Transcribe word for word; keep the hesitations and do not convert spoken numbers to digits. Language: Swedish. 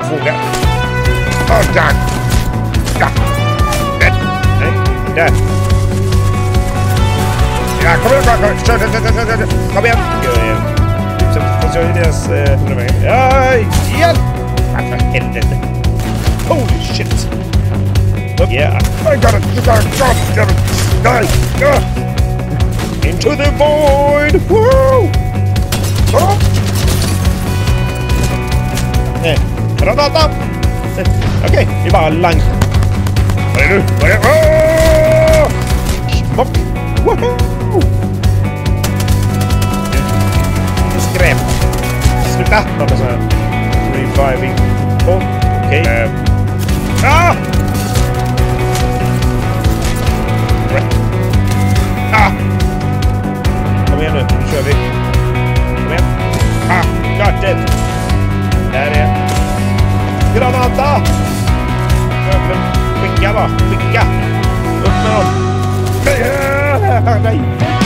Våga. Åh, där. Ja. Nej, där. Ja, kom igen, kom igen. Kör, kör, kör, kör, kör. Kom igen. Så får jag ju deras... Ja, hjälp! Vad för helvete. Holy shit. Yeah. I got it. You got it. God damn it. Die. Uh. Into the void. Woo! Stop. Nej. Granata. Okej, okay, det är bara lang. Vad är du? Vad är det? Smock. Woohoo! Skräp. Sluta. Något sån här. Reviving. Oh, okej. Okay. Uh. Ah! Ah! Kom igen nu, nu kör vi. Kom igen. Ah, got it. Där är granata. Skicka va, skicka. Upp med dem. Nej.